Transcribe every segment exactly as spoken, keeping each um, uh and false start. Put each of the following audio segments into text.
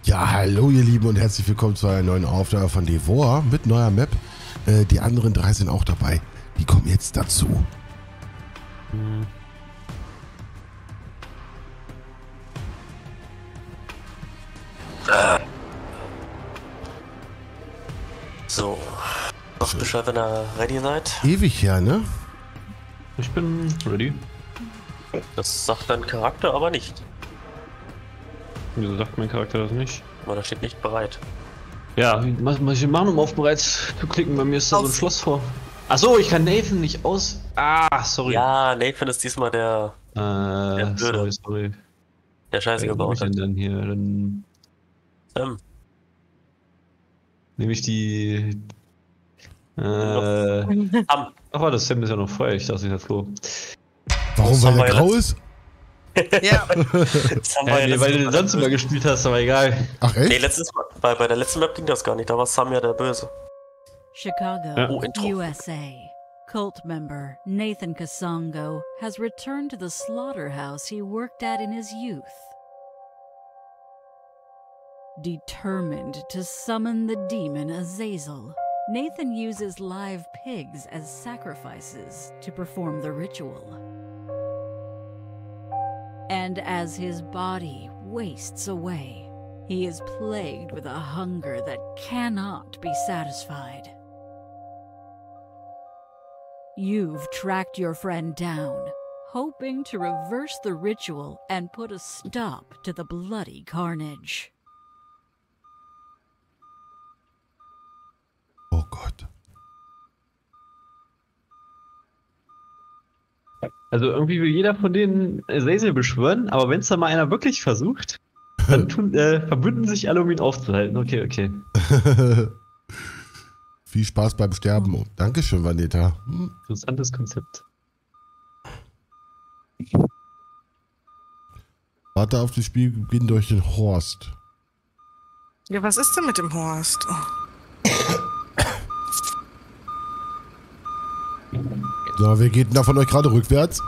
Ja, hallo ihr Lieben und herzlich willkommen zu einer neuen Aufnahme von Devor mit neuer Map. Äh, die anderen drei sind auch dabei. Die kommen jetzt dazu. Hm. So, macht Bescheid, wenn ihr ready seid. Ewig her, ne? Ich bin ready. Das sagt dein Charakter aber nicht. Wieso sagt mein Charakter das nicht? Weil da steht nicht bereit. Ja, was muss ich machen, um auf bereit zu klicken? Bei mir ist da so ein Schloss vor. Achso, ich kann Nathan nicht aus... Ah, sorry. Ja, Nathan ist diesmal der, Äh, der sorry, sorry. der Scheiße Wer nehme gebaut ich denn hat. dann hier? Dann Sam. nehme ich die... Äh... Sam. Ach, warte, das Sam ist ja noch frei. Ich dachte, ich jetzt so. Warum, Das weil haben er wir grau ja ist? Ja. Sam war Ja, ja nee, weil du letztes den sonst immer gespielt hast, aber egal. Ach Nee, echt? letztes Mal, bei, bei der letzten Map ging das gar nicht. Da war Sam ja der Böse. Chicago, Ja. Oh, Intro. U S A. Cult member Nathan Kasongo has returned to the slaughterhouse he worked at in his youth. Determined to summon the demon Azazel, Nathan uses live pigs as sacrifices to perform the ritual. And as his body wastes away, he is plagued with a hunger that cannot be satisfied. You've tracked your friend down, hoping to reverse the ritual and put a stop to the bloody carnage. Oh Gott. Also irgendwie will jeder von denen Azazel beschwören, aber wenn es da mal einer wirklich versucht, dann tun, äh, verbünden sich alle, um ihn aufzuhalten. Okay, okay. Viel Spaß beim Sterben. Oh, Dankeschön, Vanetta. Hm. Interessantes Konzept. Warte auf das Spielbeginn durch den Horst. Ja, was ist denn mit dem Horst? Oh. So, wer geht denn da von euch gerade rückwärts?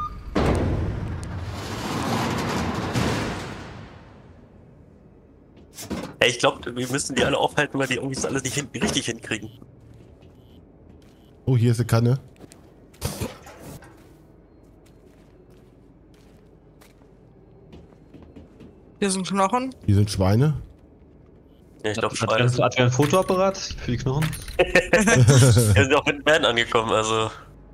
Ey, ich glaube, wir müssen die alle aufhalten, weil die irgendwie das alles nicht hin richtig hinkriegen. Oh, hier ist eine Kanne. Hier sind Knochen. Hier sind Schweine. Ja, ich glaube, Hat er ein, hat er ein Fotoapparat für die Knochen? Wir sind auch mit Band angekommen, also.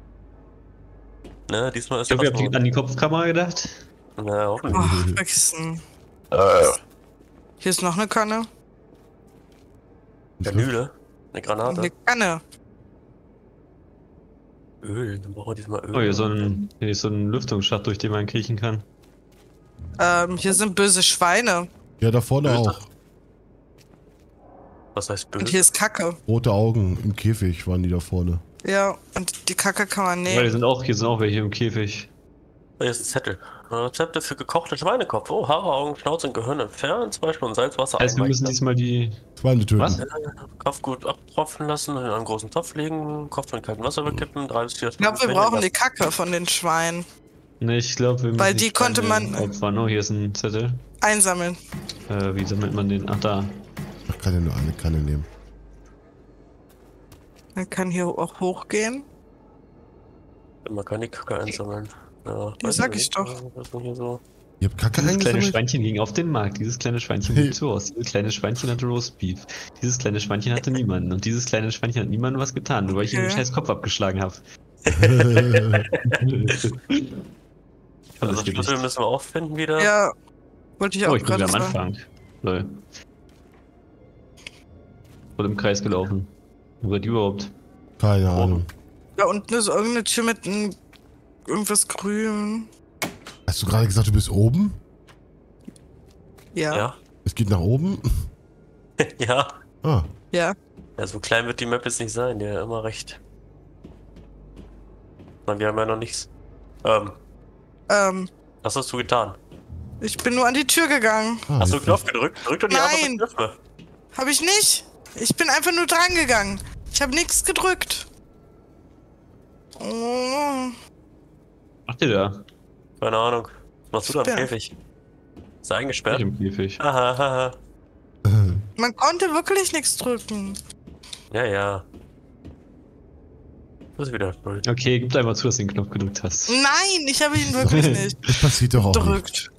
Ne, diesmal ist Ich glaube, ihr was habt los. an die Kopfkamera gedacht. Na, hoffentlich. Oh, vergessen. Hier ist noch eine Kanne. Kanüle. Eine Und Granate. eine Kanne. Öl. Dann brauchen wir diesmal Öl. Oh, hier ist so ein, hier ist so ein Lüftungsschacht, durch den man kriechen kann. Ähm, hier sind böse Schweine. Ja, da vorne Böse. auch. Was heißt Und böse? hier ist Kacke. Rote Augen im Käfig waren die da vorne. Ja, und die Kacke kann man Ja, hier nehmen. sind auch, hier sind auch welche im Käfig. Oh, hier ist ein Zettel. Rezepte für gekochte Schweinekopf. Oh, Haare, Augen, Schnauze und Gehirn entfernen. Zwei Stunden Salzwasser Heißt, wir müssen einweichen. diesmal die... Schweine töten. Was? Kopf gut abtropfen lassen, in einen großen Topf legen, Kopf in kaltem Wasser bekippen, drei bis vier Ich glaube, wir brauchen die Kacke von den Schweinen. Ne, ich glaube, wir müssen Weil die konnte man- Opfern. Oh, hier ist ein Zettel. Einsammeln. Äh, wie sammelt man den? Ach, da. Ich kann ja nur eine Kanne nehmen. Man kann hier auch hochgehen. Man kann die Kacke einsammeln. Ja, Ja, weiß sag nicht. ich doch. Was ist denn hier so? Ihr habt Kacke Dieses kleine eingesammelt? Schweinchen ging auf den Markt. Dieses kleine Schweinchen Hey. sieht so aus. Dieses kleine Schweinchen hatte Roastbeef. Dieses kleine Schweinchen hatte niemanden. Und dieses kleine Schweinchen hat niemandem was getan, nur weil ich ihm den Okay. scheiß Kopf abgeschlagen habe. Also Schlüssel müssen wir auch finden wieder. Ja, wollte ich auch Oh, ich bin wieder gerade am sagen. Anfang. Lol. Voll im Kreis gelaufen. Wo seid ihr überhaupt? Keine Ahnung. Da unten ist irgendeine Tür mit ein, irgendwas grün. Hast du gerade gesagt, du bist oben? Ja. Ja. Ja. Es geht nach oben? Ja. Ah. ja. Ja, so klein wird die Map jetzt nicht sein, ja, immer recht. Nein, wir haben ja noch nichts. Ähm, Ähm, was hast du getan? ich bin nur an die Tür gegangen. ah Hast du jetzt- Knopf gedrückt? Drück doch die Nein. anderen Knöpfe. Hab ich nicht. Ich bin einfach nur dran gegangen. Ich habe nichts gedrückt. Oh. Macht ihr da? Keine Ahnung. Was machst du da im Sperr. Käfig? Ist er Nicht eingesperrt? im Käfig. Aha, haha. Man konnte wirklich nichts drücken. Ja, ja. Das ist wieder null. Okay, gib einfach zu, dass du den Knopf gedrückt hast. Nein, ich habe ihn wirklich nicht Das passiert doch auch nicht. gedrückt.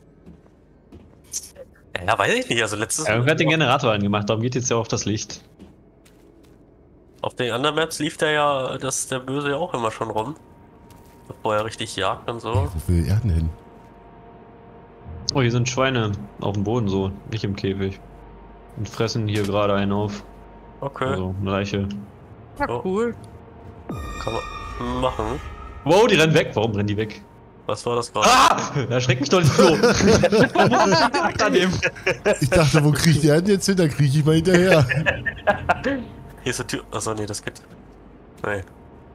Ja, weiß ich nicht. Also letztes Ja, irgendwer hat den Generator angemacht, darum geht jetzt ja auf das Licht. Auf den anderen Maps lief der ja, das der Böse ja auch immer schon rum. Bevor er richtig jagt und so. Wo will er denn hin? Oh, hier sind Schweine auf dem Boden so, nicht im Käfig. Und fressen hier gerade einen auf. Okay, Also, eine Leiche. Ja, Oh. cool. kann man machen. Wow, die rennen weg. Warum rennen die weg? Was war das gerade? Ah! Erschreck mich doch nicht so. Daneben. Ich dachte, wo kriegt der denn jetzt hin? Da krieg ich mal hinterher. Hier ist die Tür. Achso, nee, das geht. Nee.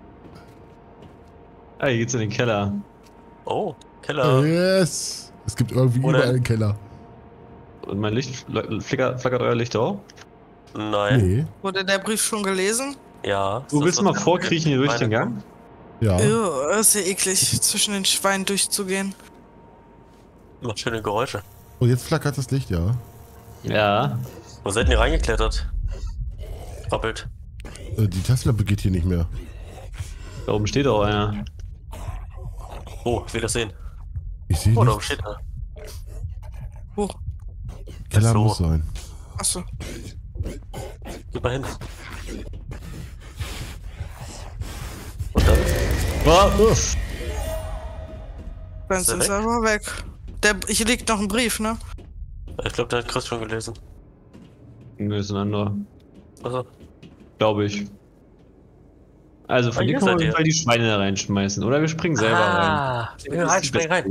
Ah, hier geht's in den Keller. Oh, Keller. Yes. Es gibt irgendwie Oder- überall einen Keller. Und mein Licht flickert, flackert euer Licht auch? Nein. Nee. Wurde der Brief schon gelesen? Ja. Du willst das mal was- vorkriechen hier durch den Gang? Ja. Ja. Ist ja eklig, zwischen den Schweinen durchzugehen. Macht schöne Geräusche. Oh, jetzt flackert das Licht, ja. Ja. Wo seid ihr reingeklettert? Krabbelt. Äh, Die Taschenlampe geht hier nicht mehr. Da oben steht auch einer. Oh, ich will das sehen. Ich sehe Oh, da oben nicht. steht er. Wo? Keller so. muss sein. Achso. Geh mal hin. Und dann? Was? Dann Ist er sind weg? sie aber weg. Der, hier liegt noch ein Brief, ne? Ich glaube, der hat Chris schon gelesen. Nö, ist ein anderer. Also, Glaube ich. Also Ah, von hier dir können wir auf seid jeden ihr. Fall die Schweine da reinschmeißen. Oder wir springen selber rein. ah, spring rein, spring rein.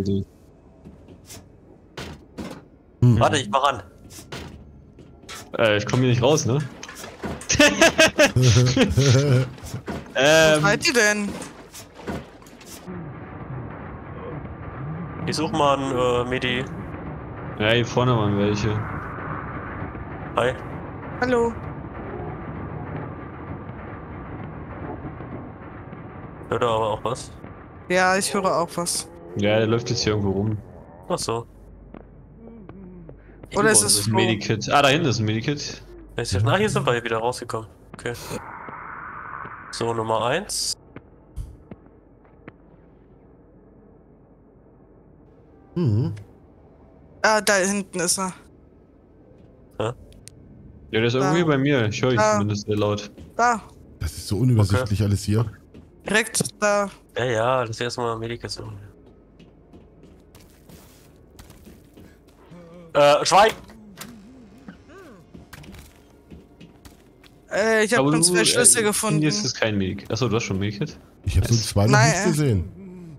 Hm. Warte, ich mach ran. Äh, ich komme hier nicht raus, ne? Wo ähm, seid ihr denn? Ich such mal einen äh, Medi. ja, hier vorne waren welche. Hi. Hallo? Hört er aber auch was? Ja, ich höre auch was. Ja, der läuft jetzt hier irgendwo rum. Ach so. Oder ist Irgendwo es ist ein Flo? Medikit. Ah, da hinten ist ein Medikit. Ist hier, na, hier sind wir wieder rausgekommen. Okay. So, Nummer eins. Mhm. Ah, da hinten ist er. Ja, der ist irgendwo Da. hier bei mir. Ich höre ihn Da. zumindest sehr laut. Da. Das ist so unübersichtlich alles hier. Direkt da. Ja, ja, das ist erstmal Medikit suchen. Äh, Schweig! Äh, ich habe Aber schon du, zwei Schlüssel äh, gefunden. Jetzt ist kein Medikit. Achso, du hast schon ein Medikit? Ich habe so ein Schwein noch Nein, nichts äh. gesehen.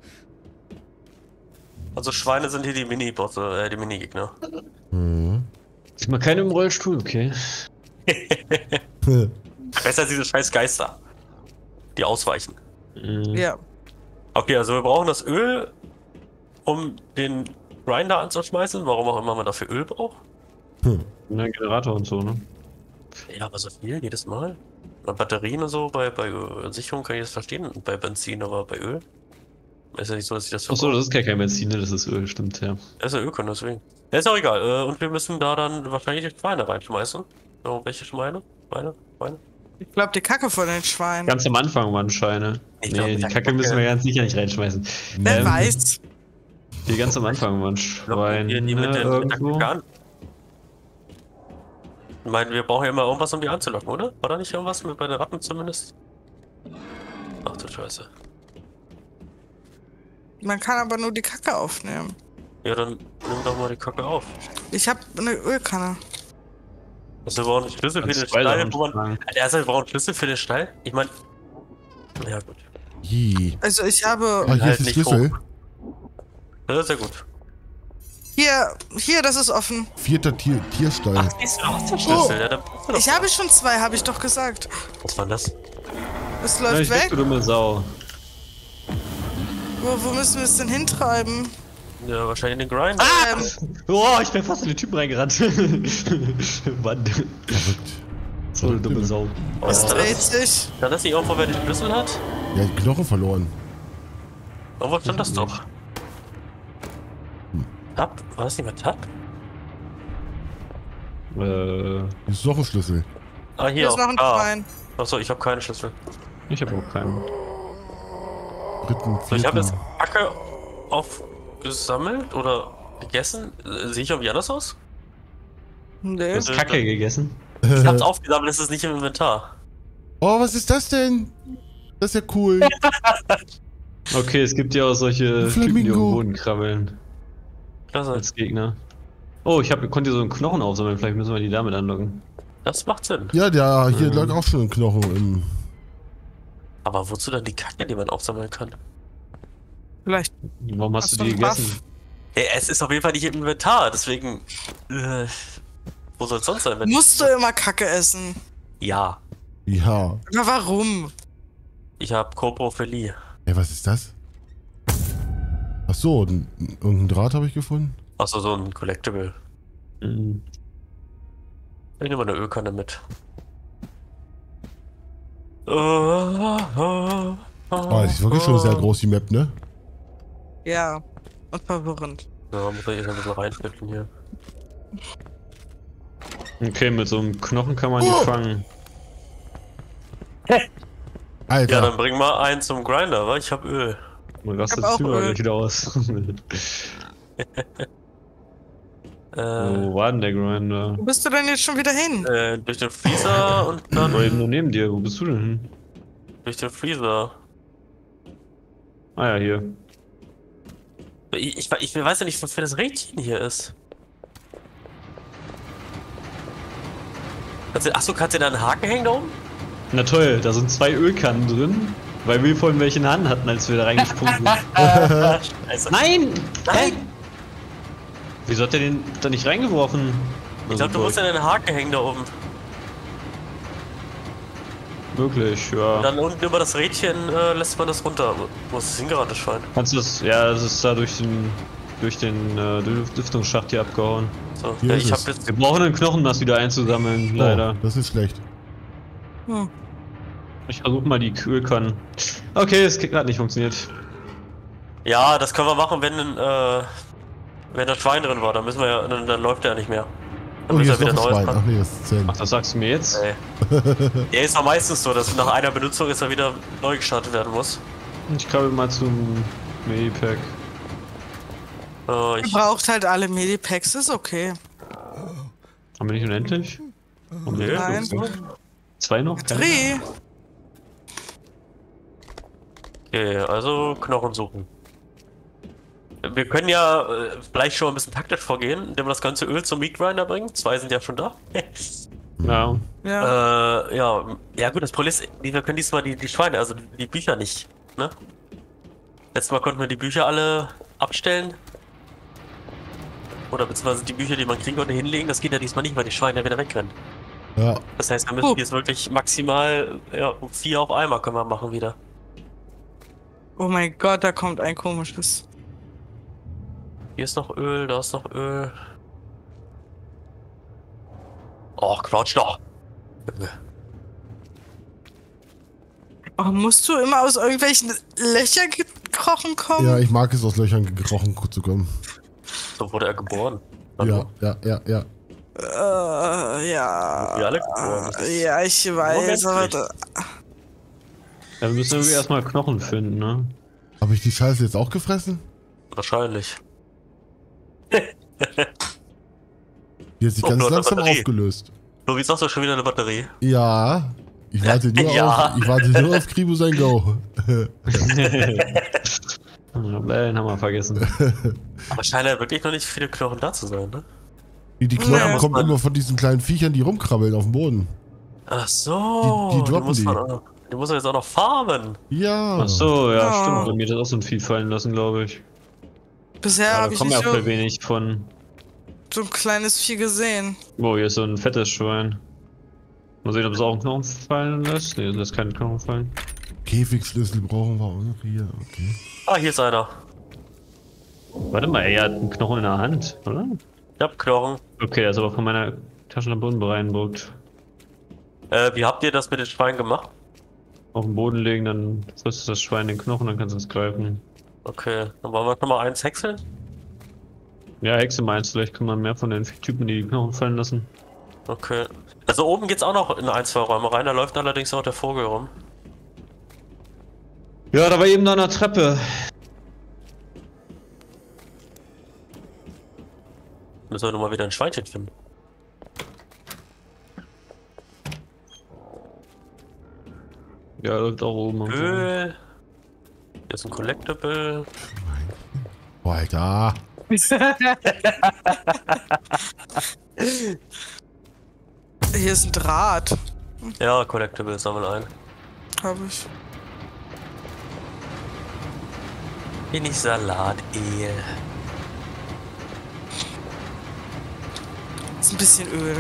Also Schweine sind hier die Mini-Bosse, äh, die Minigegner. Mhm. Ist mal keine im Rollstuhl, okay. Besser als diese scheiß Geister. Die ausweichen. Mhm. Ja. Okay, also wir brauchen das Öl, um den Grinder anzuschmeißen. Warum auch immer man dafür Öl braucht. Ja, Generator und so, ne? Ja, aber so viel jedes Mal. Bei Batterien und so, bei, bei äh, Sicherung kann ich das verstehen. Bei Benzin, aber bei Öl. Ist ja nicht so, dass ich das Achso, das ist gar kein Benzin, ne? Das ist Öl, stimmt, ja. Das ist ja Öl, deswegen. Ja, ist auch egal. Äh, und wir müssen da dann wahrscheinlich die Schweine reinschmeißen. So, welche Schweine? Schweine? Schweine? Ich glaube, die Kacke von den Schweinen. Ganz am Anfang waren Scheine. Ich glaub, Nee, die mit der Kacke müssen Kacke- wir ganz sicher nicht reinschmeißen. Wer Ähm, weiß. Die ganz am Anfang waren Locken Schweine wir die mit, den, mit der irgendwo. Kacke an. Ich meine, wir brauchen ja immer irgendwas, um die anzulocken, oder? War da nicht irgendwas mit bei den Ratten zumindest? Ach du Scheiße. Man kann aber nur die Kacke aufnehmen. Ja, dann nimm doch mal die Kacke auf. Ich habe eine Ölkanne. Also, wir brauchen einen Schlüssel für Kannst den zwei Stall, Sachen wo man. tragen. Alter, erstmal, wir brauchen einen Schlüssel für den Stall? Ich meine. Ja, gut. Je. Also ich habe... Ah, hier Halt ist der nicht Schlüssel. hoch. Das ist ja gut. Hier, hier, das ist offen. Vierter Tier Tierstall. Ach, siehst du, du hast den Schlüssel. Ja, dann brauchst du doch- Ich habe schon zwei, habe ich doch gesagt. Was war das? Es Ja, läuft ich weg, weg. du dumme Sau. Wo, wo müssen wir es denn hintreiben? Ja, wahrscheinlich in den Grind. Ähm, Oh, ich bin fast in den Typen reingerannt. Mann. Verrückt. So eine dumme Sau. Oh, es dreht das, sich. dann ist nicht auch, wer den Schlüssel hat? Der hat Knochen verloren. Irgendwo stand das doch. Tab? War das nicht mehr Tab? Äh, Hier ist noch ein Schlüssel. Ah, Hier hier. ist noch ein ah. Schwein. Achso, ich habe keine Schlüssel. ich habe auch keinen. Dritten, So, ich habe jetzt vierten. Kacke aufgesammelt oder gegessen. Äh, Sehe ich irgendwie anders aus? Nee. Du hast Kacke gegessen? Ich hab's aufgesammelt, es ist nicht im Inventar. Oh, was ist das denn? Das ist ja cool. Okay, es gibt ja auch solche Typen, die Flamingo. auf dem Boden krabbeln. Klasse. Als Gegner. Oh, ich hab, konnte hier so einen Knochen aufsammeln, vielleicht müssen wir die damit anlocken. Das macht Sinn. Ja, der hier Mhm. lag auch schon ein Knochen im. Aber wozu dann die Kacke, die man aufsammeln kann? Vielleicht. Warum hast, Hast du du die einen gegessen? Buff? Hey, es ist auf jeden Fall nicht im Inventar, deswegen. Äh, wo soll es sonst sein? Wenn Musst du immer Kacke essen. Ja, Ja. Aber warum? ich habe Koprophilie. Ey, was ist das? Ach so, n- irgendein Draht habe ich gefunden. Achso, so ein Collectible. Mhm. Ich nehme mal eine Ölkanne mit. Ah, Ah, das ist wirklich schon sehr groß, die Map, ne? Ja. Und verwirrend. Ja, muss ich jetzt ein bisschen reinfinden hier. Okay, mit so einem Knochen kann man die Oh! fangen. Ja, Alter. dann bring mal einen zum Grinder, wa? Ich hab Öl. Man rastet hab auch überall Öl. gleich wieder aus. Äh, Wo war denn der Grinder? Wo bist du denn jetzt schon wieder hin? äh, durch den Freezer und Ich war dann eben nur neben dir. Wo bist du denn hin? durch den Freezer. Ah ja, hier. Ich, ich, ich weiß ja nicht, was für das Rädchen hier ist. Kannst du, achso, kannst du da einen Haken hängen da oben? Na toll, da sind zwei Ölkannen drin, weil wir vorhin welche in der Hand hatten, als wir da reingesprungen sind. Scheiße. Nein! Nein! Wieso hat der den da nicht reingeworfen? Ich glaube, du musst ja einen Haken hängen da oben. Wirklich, ja. Dann unten über das Rädchen äh, lässt man das runter. Wo ist das hingeraten, das Schwein? Kannst du das? Ja, das ist da durch den durch den äh, Lüftungsschacht hier abgehauen. So, Hier ja, ist ich es. hab jetzt. Wir brauchen einen Knochen, das wieder einzusammeln, leider. Oh, das ist schlecht. Hm. Ich versuche mal die Ölkannen. Okay, es hat gerade nicht funktioniert. Ja, das können wir machen, wenn äh, wenn das Schwein drin war. Dann müssen wir ja, dann, dann läuft der ja nicht mehr. Dann Oh, müssen hier wir ist noch ein Schwein. dran. Ach nee, das ist zehn. Ach, das sagst du mir jetzt? Nee. Ja, ist doch meistens so, dass nach einer Benutzung ist er wieder neu gestartet werden muss. Ich krabbel mal zum Medipack. Äh, Ihr ich, braucht halt alle Medipacks, ist okay. Haben wir nicht unendlich? Warum nicht? Nee, Nein. so. Zwei noch? Keine? Dreh! Okay, also Knochen suchen. Wir können ja äh, vielleicht schon ein bisschen taktisch vorgehen, indem wir das ganze Öl zum Meat Grinder bringen. Zwei sind ja schon da. Ja. Ja. Äh, ja, ja gut, das Problem ist, wir können diesmal die, die Schweine, also die Bücher nicht, ne? Letztes Mal konnten wir die Bücher alle abstellen. Oder beziehungsweise die Bücher, die man kriegen konnte, hinlegen. Das geht ja diesmal nicht, weil die Schweine ja wieder wegrennen. Ja. Das heißt, wir müssen Oh. jetzt wirklich maximal ja, vier auf einmal können wir machen wieder. Oh mein Gott, da kommt ein komisches. Hier ist noch Öl, da ist noch Öl. Oh, Crouch doch! Oh, musst du immer aus irgendwelchen Löchern gekrochen kommen? Ja, ich mag es, aus Löchern gekrochen zu kommen. So wurde er geboren. Ja, ja, ja, ja. Äh, ja. Wir alle geboren. Das ist Ja, ich weiß, aber menschlich. da, Ja, wir müssen irgendwie erstmal Knochen finden, ne? Habe ich die Scheiße jetzt auch gefressen? Wahrscheinlich. Die hat sich Oh, ganz nur eine langsam Batterie. aufgelöst. So, wie sagst du schon wieder eine Batterie? Ja. Ich warte nur Ja. auf, ich warte nur auf Kribo sein Go. Den haben wir vergessen. Aber scheint ja wirklich noch nicht viele Knochen da zu sein, ne? Die, die Knochen Ja. kommen immer von diesen kleinen Viechern, die rumkrabbeln auf dem Boden. Ach so. Die- die droppen muss die. man auch, die muss man jetzt auch noch farmen. Ja. Ach so, ja, Ja. stimmt. Bei mir hat das auch so ein Vieh fallen lassen, glaube ich. bisher Ja, habe da ich kommen nicht ja auch so, voll wenig von. so ein kleines Vieh gesehen. Oh, hier ist so ein fettes Schwein. Mal sehen, ob es auch einen Knochen fallen lässt. Nee, lässt keinen Knochen fallen. Käfigschlüssel brauchen wir auch noch hier. Okay. Ah, hier ist einer. Warte mal, er hat einen Knochen in der Hand, oder? Ich hab Knochen. Okay, der ist aber von meiner Taschenlampe unten beeindruckt. Äh, wie habt ihr das mit den Schweinen gemacht? Auf den Boden legen, dann frisst das Schwein den Knochen, dann kannst du es greifen. Okay, dann wollen wir noch mal eins häckseln. Ja, Hexe meinst du, vielleicht kann man mehr von den Typen, die die Knochen fallen lassen. Okay. Also oben geht's auch noch in ein, zwei Räume rein, da läuft allerdings auch der Vogel rum. Ja, da war eben noch eine Treppe. Müssen wir nur mal wieder ein Schweinchen finden. Ja, läuft auch oben. und so. Öl. Hier ist ein Collectible. Boah, Alter. Hier ist ein Draht. Ja, Collectible, sammel ein. Hab ich. Bin ich Salat, Ehe. Ist ein bisschen Öl.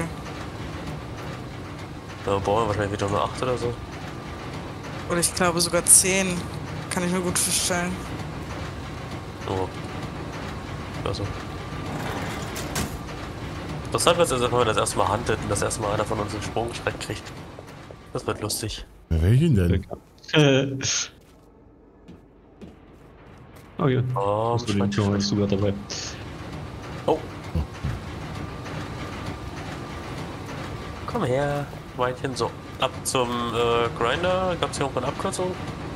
Da brauchen wir wahrscheinlich wieder nur acht oder so. Oder ich glaube sogar zehn. Kann ich mir gut vorstellen. Oh. Also. Interessant wird es, wenn wir das erstmal handelt und das erstmal einer von uns einen Sprungschreck kriegt. Das wird lustig. Ja, welchen denn? Oh ja. Oh, Hast du den Schweinchen. hast du gerade dabei. Oh. Komm her, Schweinchen. So, ab zum äh, Grinder. Gab es hier irgendwo eine Abkürzung?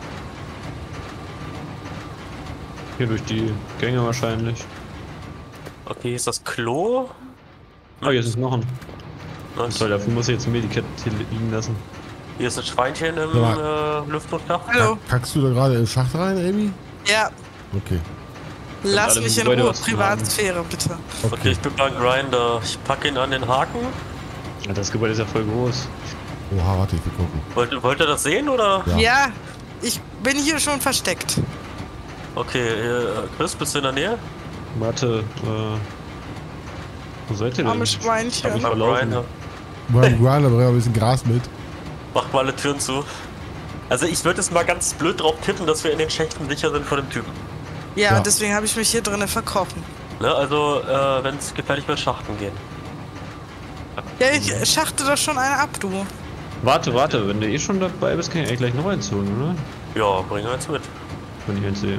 Hier durch die Gänge wahrscheinlich. Okay, hier ist das Klo. Oh, hier ist ein Knochen. Nice. Toll, dafür muss ich jetzt ein Medikit hier liegen lassen. Hier ist ein Schweinchen im Ja. äh, Lüftungsschacht. Hallo. Kackst du da gerade in den Schacht rein, Amy? Ja, Okay. lass alle mich in Gebäude Ruhe. was zu Privatsphäre, bitte. Okay, ich bin beim Grinder. Ich packe ihn an den Haken. Ja, das Gebäude ist ja voll groß. Oha, warte, ich will gucken. Wollt, wollt ihr das sehen oder? Ja. Ja, ich bin hier schon versteckt. Okay, äh, Chris, bist du in der Nähe? Warte, äh. Wo seid ihr denn? Arme Schweinchen. Hab ich Beim verlaufen. Grinder. Beim Grinder bringen wir ein bisschen Gras mit. Macht mal alle Türen zu. Also ich würde es mal ganz blöd drauf tippen, dass wir in den Schächten sicher sind vor dem Typen. Ja, Ja. deswegen habe ich mich hier drinnen verkrochen. Ne? Also, äh, wenn es gefährlich wird, Schachten gehen. Ja, ich schachte doch schon eine ab, du. Warte, warte, wenn du eh schon dabei bist, kann ich eigentlich gleich noch eins holen, oder? Ja, bring eins mit. Wenn ich eins sehe.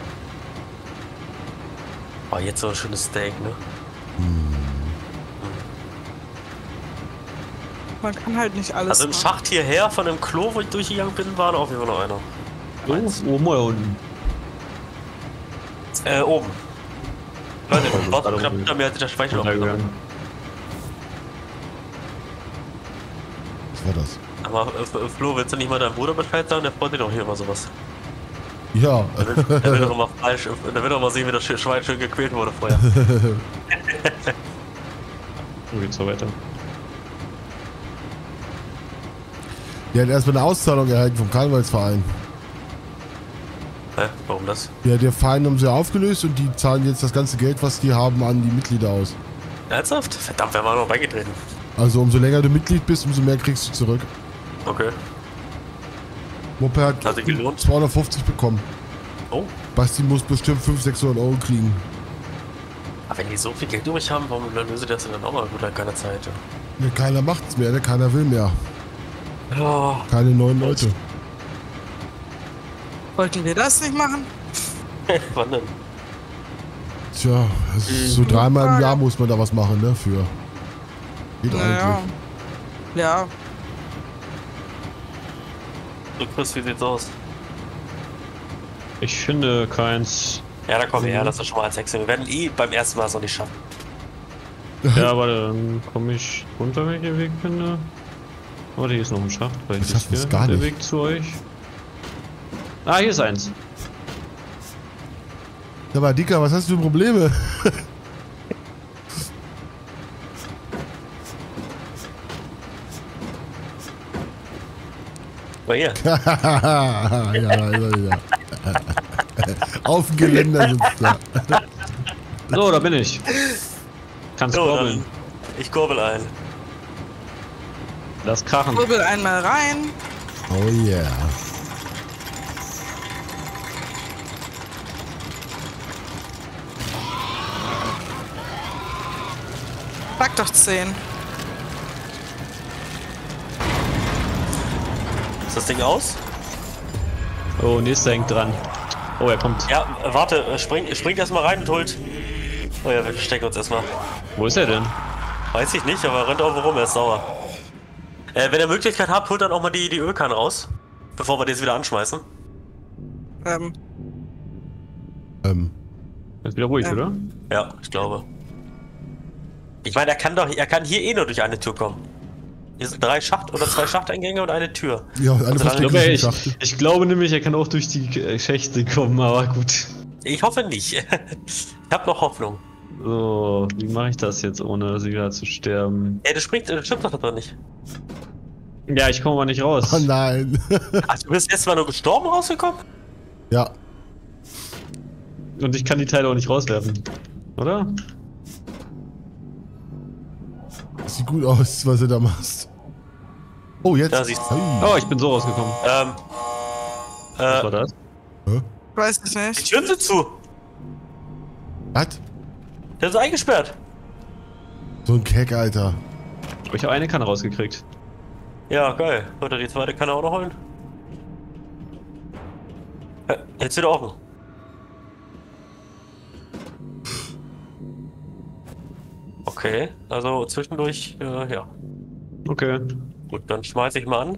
Oh, jetzt so ein schönes Steak, ne? Man kann halt nicht alles Also im machen. Schacht hierher, von dem Klo, wo ich durchgegangen bin, war da auf jeden Fall noch einer. Oh, oben oder unten? Äh, oben. Leute, Oh, warte, gerade knapp oben. hinter mir hat sich der Speicher noch Runtergegangen. Was war das? Aber äh, Flo, willst du nicht mal deinem Bruder Bescheid sagen? Der freut sich doch hier immer sowas. Ja. Der will, der will doch mal falsch, der will doch mal sehen, wie das Schwein schön gequält wurde vorher. Wo geht's so weiter? Der hat erstmal eine Auszahlung erhalten vom Karnevalsverein. Hä? Warum das? Ja, der Verein haben sie aufgelöst und die zahlen jetzt das ganze Geld, was die haben, an die Mitglieder aus. Ernsthaft? Verdammt, wer war noch beigetreten? Also umso länger du Mitglied bist, umso mehr kriegst du zurück. Okay. Moppe hat Hat sich gelohnt? zweihundertfünfzig bekommen. Oh. Basti muss bestimmt fünfhundert, sechshundert Euro kriegen. Aber wenn die so viel Geld übrig haben, warum lösen sie das denn dann auch mal gut an keiner Zeit? Ja, keiner macht's mehr, ne? Keiner will mehr. Oh. Keine neuen Leute. Wollten wir das nicht machen? Wann denn? Tja, es ist so dreimal im Jahr muss man da was machen, ne? Für. Geht Naja. eigentlich. Ja. So, Chris, wie sieht's aus? Ich finde keins. Ja, da komm her, lass das schon mal als Hexe. Wir werden eh beim ersten Mal so nicht schaffen. Ja, warte, dann komme ich runter, wenn ich den Weg finde. Warte, hier ist noch ein Schacht. Vielleicht Wir ist schaffen hier es gar der nicht. Weg zu euch. Ah, hier ist eins. Sag mal, Dicker, was hast du für Probleme? Bei ihr. ja, ja, ja. Auf dem Geländer sitzt er. So, da bin ich. Kannst So, kurbeln. dann, ich kurbel ein. Lass krachen. Kurbel einmal rein. Oh yeah. Pack doch zehn. Ist das Ding aus? Oh, nächster hängt dran. Oh, er kommt. Ja, äh, warte, äh, spring, springt erstmal rein und holt. Oh ja, wir verstecken uns erstmal. Wo ist er denn? Weiß ich nicht, aber rennt auch rum, er ist sauer. Äh, wenn ihr Möglichkeit habt, holt dann auch mal die, die Ölkanne raus. Bevor wir das wieder anschmeißen. Ähm, Ähm, Ist wieder ruhig, Ähm. oder? Ja, ich glaube. Ich meine, er kann doch, er kann hier eh nur durch eine Tür kommen. Hier sind drei Schacht- oder zwei Schachteingänge und eine Tür. ja, alle solange- verstecken Aber sich im ich, Schachtel. ich glaube nämlich, er kann auch durch die äh, Schächte kommen, aber gut. Ich hoffe nicht. Ich habe noch Hoffnung. So, wie mache ich das jetzt, ohne sie wieder zu sterben? Ey, das springt, das stimmt doch da nicht. Ja, ich komme mal nicht raus. Oh nein. Ach, du bist jetzt mal nur gestorben rausgekommen? Ja, Und ich kann die Teile auch nicht rauswerfen. Oder? sieht gut aus, was du da machst. Oh, jetzt. Da siehst du. Hey. Oh, ich bin so rausgekommen. Ähm. Was war Äh, das? weiß ich die nicht. Türen sind zu. Was? Der ist eingesperrt. So ein Keck, Alter. Aber ich habe eine Kanne rausgekriegt. Ja, geil. Oder die zweite kann er auch noch holen. Äh, Jetzt wieder offen. Okay, also zwischendurch, äh, ja. Okay. Gut, dann schmeiße ich mal an.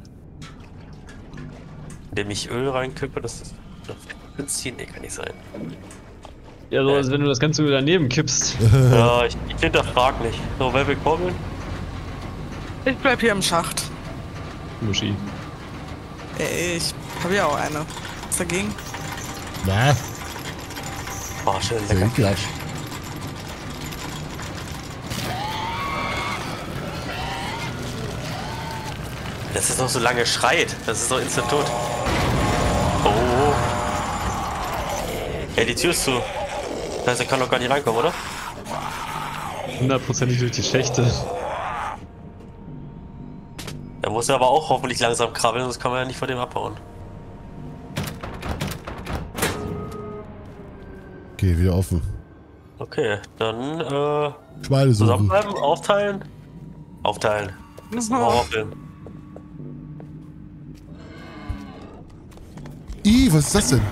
Indem ich Öl reinkippe, das ist. Benzin, nee, kann nicht sein. Ja, so als wenn du das Ganze wieder daneben kippst. Ja, ich, ich hinterfrag nicht. So, wer will kurbeln? Ich bleib hier im Schacht. Muschi. Ey, ich habe ja auch eine. Was dagegen? Na, Oh, schön sehr lecker. ekelhaft. Das ist noch so lange schreit. Das ist so instant tot. Oh. Ey, die Tür ist zu. Das heißt, er kann doch gar nicht reinkommen, oder? Hundertprozentig durch die Schächte. Da muss er aber auch hoffentlich langsam krabbeln, sonst kann man ja nicht von dem abhauen. Okay, wieder offen. Okay, dann äh, Schweine suchen. zusammenbleiben, aufteilen. Aufteilen. Das ist ein Horrorfilm. Ih, was ist das denn?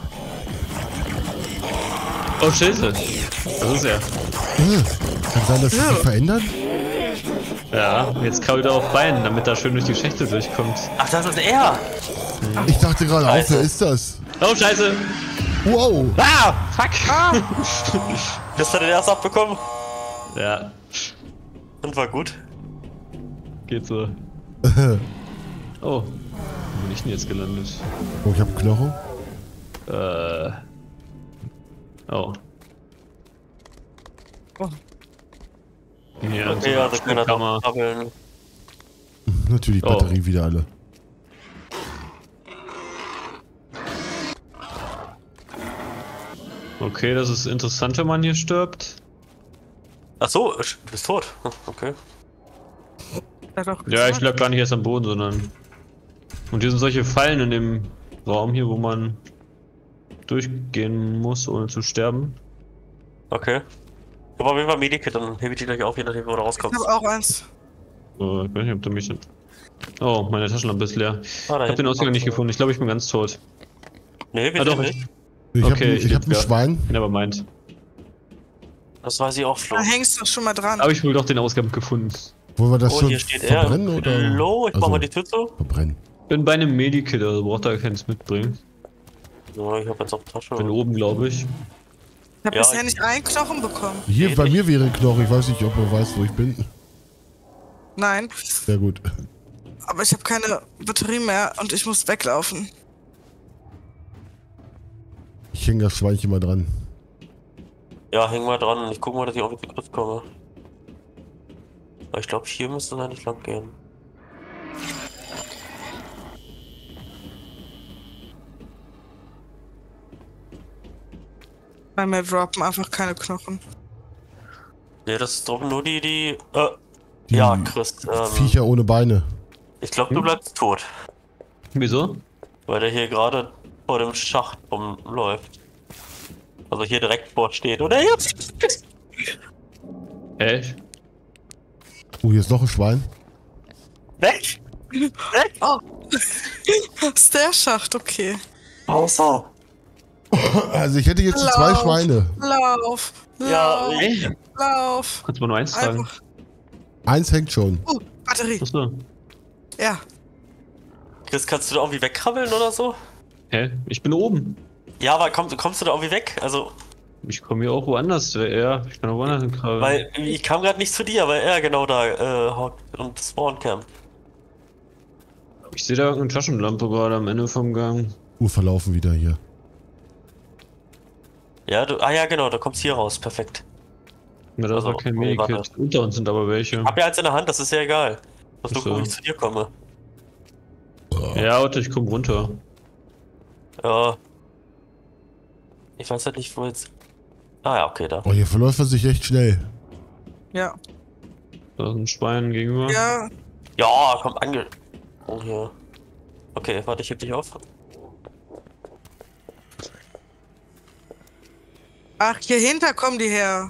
Oh, Schilde. Das ist er. Äh, kann sein, dass sie sich verändern? Ja, jetzt krabbelt er auf Beinen, damit er schön durch die Schächte durchkommt. Ach, das ist er! Ich dachte gerade auch, Scheiße. wer ist das? Oh, Scheiße! Wow! Ah! Fuck! Hast du den erst abbekommen? Ja, Und war gut. geht so. Oh, wo bin ich denn jetzt gelandet? Oh, ich hab Knochen. Äh. Oh. Oh. Ja, Okay, also können wir Kammer. doch krabbeln. Natürlich Oh. Batterie wieder alle. Okay, das ist interessant, wenn man hier stirbt. Ach so, du bist tot. Hm, Okay. Ja, doch, Ja, ich gesagt. lag gar nicht erst am Boden, sondern. Und hier sind solche Fallen in dem Raum hier, wo man durchgehen muss, ohne zu sterben. Okay. Ich hab auf jeden Fall Medikit, dann hebe ich die gleich auf, je nachdem, wo du Ich rauskommst. habe auch eins. So, ich weiß nicht, ob du mich. Oh, meine Taschenlampe ist leer. Ah, da Ich habe hinten den Ausgang kommt nicht so. gefunden. Ich glaube, ich bin ganz tot. Nee, wir Ah, sind doch, nicht. Ich Okay, hab, ein- ich ich hab ein lebe, ja. Schwein. Never mind. Das weiß ich auch, Flo. Da hängst du doch schon mal dran. Habe ich wohl doch den Ausgang gefunden. Wollen wir das Oh, schon hier steht er. verbrennen oder? Hallo, ich mach Also, mal die Tür zu. Verbrennen. Bin bei einem Medikit, also braucht er keins mitbringen. So, ich hab jetzt auf die Tasche. Bin oben, glaube ich. Ich habe Ja, bisher ich- nicht einen Knochen bekommen. Hier, Geht bei nicht. mir wäre ein Knochen. Ich weiß nicht, ob man weiß, wo ich bin. Nein, Sehr gut. aber ich habe keine Batterie mehr und ich muss weglaufen. Ich hänge das Schweinchen mal dran. Ja, häng mal dran und ich guck mal, dass ich auf den Griff komme. Aber ich glaube, hier müsste es eigentlich lang gehen. Bei mir droppen einfach keine Knochen. Nee, das droppen nur die, die. Äh, Die ja, Chris. Ähm, Viecher ohne Beine. ich glaube, du Hm? bleibst tot. Wieso? Weil der hier gerade vor dem Schacht rumläuft. Also hier direkt vor steht. Oder jetzt? Echt? Oh, hier ist noch ein Schwein. Weg! Weg! Oh. Das ist der Schacht, okay. Außer. Also ich hätte jetzt zwei Lauf. Schweine. Lauf, Ja, lauf, ich, lauf. Kannst du mal nur eins tragen? Einfach. Eins hängt schon. Oh, Batterie. Achso. Ja. Chris, kannst du da irgendwie wegkrabbeln oder so? Hä? Ich bin oben. Ja, aber komm, kommst du da irgendwie weg? Also, Ich komme hier auch woanders. Ja, ich kann auch woanders hinkrabbeln. weil ich kam gerade nicht zu dir, weil er genau da äh, hockt und Spawn camp. Ich sehe da irgendeine Taschenlampe gerade am Ende vom Gang. Uh, verlaufen wieder hier. Ja, du, ah ja, genau, da kommst hier raus, perfekt. Ja, da ist Also, auch kein nee, Medikit. warte. Unter uns sind aber welche. Hab ja eins in der Hand, das ist ja egal. Dass Ach du so. guckst, wie ich zu dir komme. Ja, warte, ich komm runter. Ja. Ich weiß halt nicht, wo jetzt. Ah ja, okay, da. Oh, hier verläuft er sich echt schnell. Ja. Da ist ein Schwein gegenüber. Ja. Ja, komm, ange. Oh, hier. Okay, warte, ich heb dich auf. Ach, hier hinter kommen die her.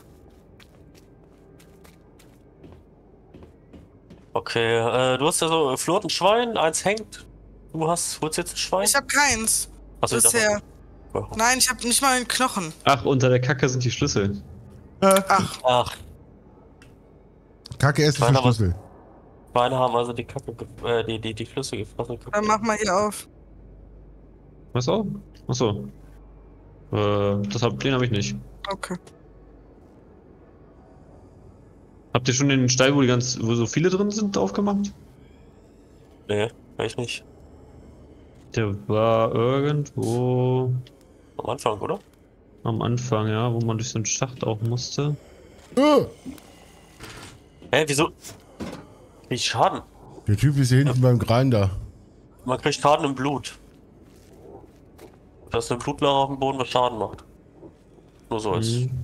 Okay, äh, du hast ja so Flurt ein Schwein, eins hängt. Du hast, holst jetzt ein Schwein? Ich hab keins. Achso, ich Bisher. dachte- Nein, ich hab nicht mal einen Knochen. Ach, unter der Kacke sind die Schlüssel. Ach, Ach, Kacke essen für Keiner was- Schlüssel. meine haben also die Kacke, ge- äh, die, die, die Flüsse gefressen. dann mach mal hier auf. Was auch? Achso. Äh, das hab, den habe ich nicht. Okay. Habt ihr schon den Stall, wo die ganz, wo so viele drin sind, aufgemacht? Nee, weiß ich nicht. Der war irgendwo Am Anfang, oder? am Anfang, ja, wo man durch so einen Schacht auch musste. Uh, Hä, wieso? Krieg ich Schaden? der Typ ist hier hinten beim Grinder. Man kriegt Schaden im Blut. Da ist eine Blutlache auf dem Boden, was Schaden macht. Nur so als. Mhm.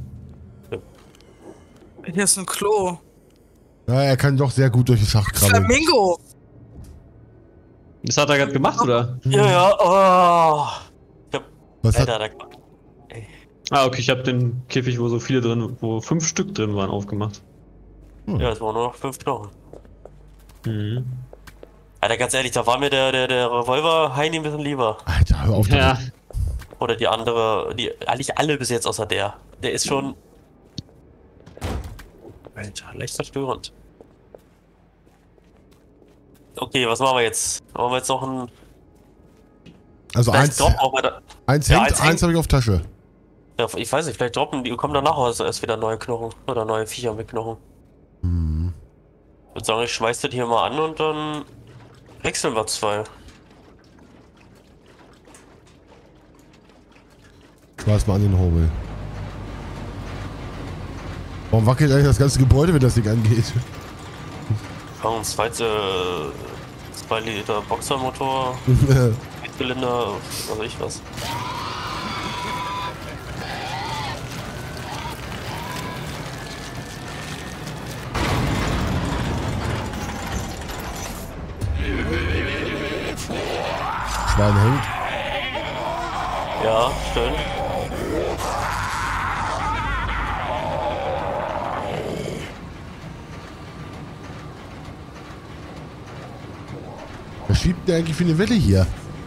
Hier ist ein Klo. Ja, er kann doch sehr gut durch den Schacht krabbeln. Flamingo. Das hat er gerade gemacht, oder? Ja, ja, oh. Ich hab. Was hat, Alter, da. Ah, okay, ich habe den Käfig, wo so viele drin, wo fünf Stück drin waren, aufgemacht. Ja, es waren nur noch fünf Knochen. Mhm. Alter, ganz ehrlich, da war mir der, der, der Revolver Heini ein bisschen lieber. Alter, hör auf Ja, damit. Oder die andere, die, eigentlich alle bis jetzt außer der. Der ist schon. Alter, leicht verstörend. Okay, was machen wir jetzt? Machen wir jetzt noch ein. Also Vielleicht eins, droppen auch mal da, eins Ja, hängt, eins eins hängt. habe ich auf Tasche. ja, ich weiß nicht, vielleicht droppen die, kommen danach also erst wieder neue Knochen. Oder neue Viecher mit Knochen. Hm. Ich würde sagen, ich schmeiß das hier mal an und dann wechseln wir zwei. Schmeiß mal an den Hobel. Warum wackelt eigentlich das ganze Gebäude, wenn das Ding angeht? Fangen uns zwei, zwei Liter Boxermotor, Zylinder, was weiß ich was. Schwein hängt. Ja, schön. Was schiebt der eigentlich für eine Welle hier?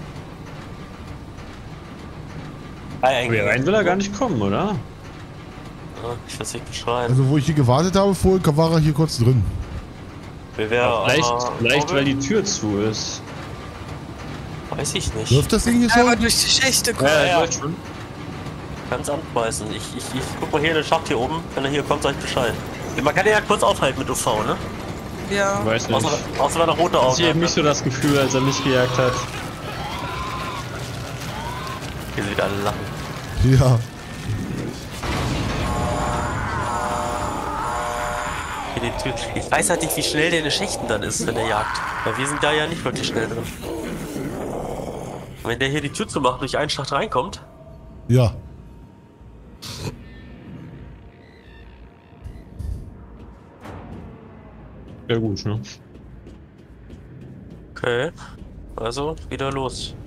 Ah, aber hier rein will er gar nicht kommen, oder? Ja, ich weiß nicht beschreiben. Also wo ich hier gewartet habe, vorhin war er hier kurz drin. Wir wären Vielleicht, aber- vielleicht weil die Tür zu ist. Weiß ich nicht. Läuft das Ding hier Aber schon? durch die Schächte kommen. Ja, ja. läuft schon. Kann's anbeißen. Ich, ich, ich guck mal hier in den Schacht hier oben. Wenn er hier kommt, sag ich Bescheid. Man kann den ja kurz aufhalten mit U V, ne? Ja. Weiß nicht. Außer, außer wenn er rote Ich Augen hatte eben hat. nicht so das Gefühl, als er mich gejagt hat. Hier sind wieder alle lachen. Ja. Hier die Tür. Ich weiß halt nicht, wie schnell der in den Schächten dann ist, wenn er jagt. Weil wir sind da ja nicht wirklich schnell drin. Und wenn der hier die Tür zumacht, durch einen Schacht reinkommt, Ja. Ja gut, ne? okay. Also, wieder los.